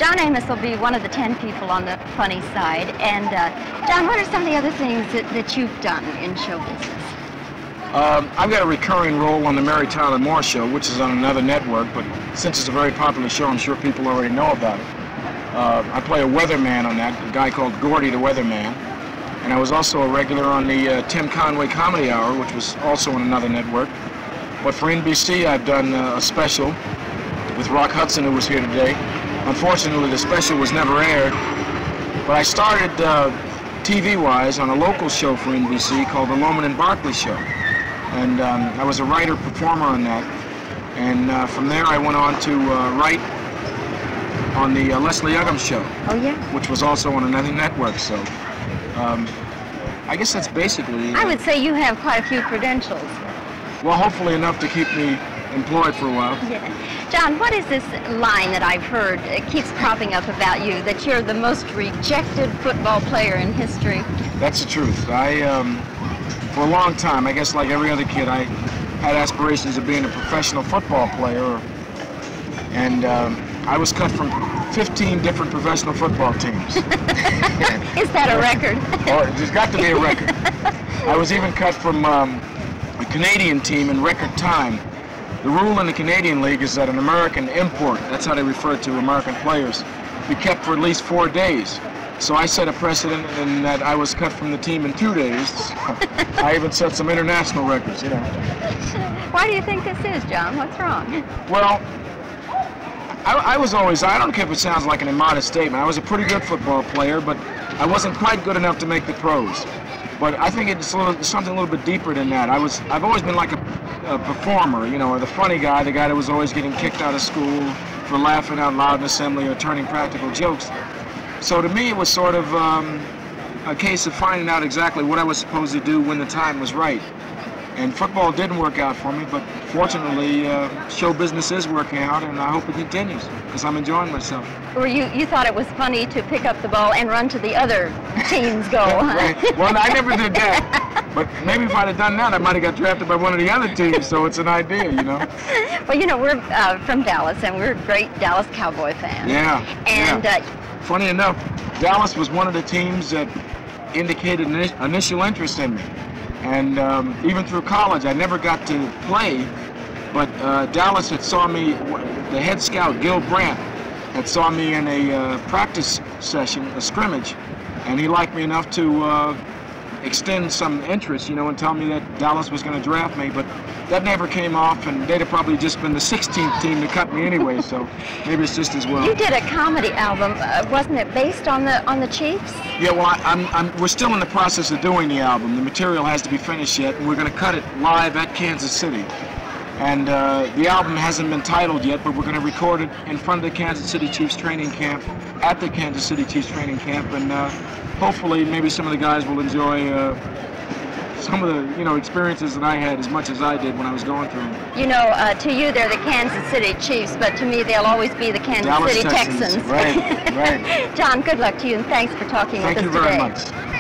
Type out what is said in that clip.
John Amos will be one of the 10 people on the funny side. And John, what are some of the other things that you've done in show business? I've got a recurring role on the Mary Tyler Moore Show, which is on another network, but since it's a very popular show, I'm sure people already know about it. I play a weatherman on that, a guy called Gordy the Weatherman. And I was also a regular on the Tim Conway Comedy Hour, which was also on another network. But for NBC, I've done a special with Rock Hudson, who was here today. Unfortunately, the special was never aired. But I started TV-wise on a local show for NBC called The Loman and Barkley Show. And I was a writer-performer on that. And from there, I went on to write on the Leslie Uggams Show. Oh, yeah? Which was also on another network, so I guess that's basically... I would say you have quite a few credentials. Well, hopefully enough to keep me employed for a while. Yeah. John, what is this line that I've heard, it keeps cropping up about you, that you're the most rejected football player in history? That's the truth. For a long time, I guess like every other kid, I had aspirations of being a professional football player, and I was cut from 15 different professional football teams. Is that a record? Oh, there's got to be a record. I was even cut from a Canadian team in record time. The rule in the Canadian League is that an American import, that's how they refer to American players, be kept for at least 4 days. So I set a precedent in that I was cut from the team in 2 days. I even set some international records, you know. Why do you think this is, John? What's wrong? Well, I was always, I don't care if it sounds like an immodest statement, I was a pretty good football player, but I wasn't quite good enough to make the pros. But I think it's something a little bit deeper than that. I've always been like a performer, you know, or the funny guy, the guy that was always getting kicked out of school for laughing out loud in assembly or turning practical jokes. So to me, it was sort of a case of finding out exactly what I was supposed to do when the time was right. And football didn't work out for me, but fortunately, show business is working out, and I hope it continues, because I'm enjoying myself. Or you thought it was funny to pick up the ball and run to the other team's goal, huh? Right. Well, I never did that. But maybe if I'd have done that, I might have got drafted by one of the other teams, so it's an idea, you know. Well, you know, we're from Dallas, and we're great Dallas Cowboy fans. Yeah. And funny enough, Dallas was one of the teams that indicated initial interest in me. And even through college, I never got to play, but Dallas had saw me, the head scout, Gil Brandt, had saw me in a practice session, a scrimmage, and he liked me enough to extend some interest, you know, and tell me that Dallas was going to draft me, but that never came off, and they'd have probably just been the 16th team to cut me anyway, so maybe it's just as well. You did a comedy album, wasn't it based on the Chiefs? Yeah, well, we're still in the process of doing the album. The material has to be finished yet, and we're going to cut it live at Kansas City. And the album hasn't been titled yet, but we're going to record it in front of the Kansas City Chiefs training camp, at the Kansas City Chiefs training camp, and hopefully maybe some of the guys will enjoy some of the, you know, experiences that I had as much as I did when I was going through them. You know, to you they're the Kansas City Chiefs, but to me they'll always be the Kansas City Texans. Right, right. John, good luck to you, and thanks for talking with us today. Thank you very much.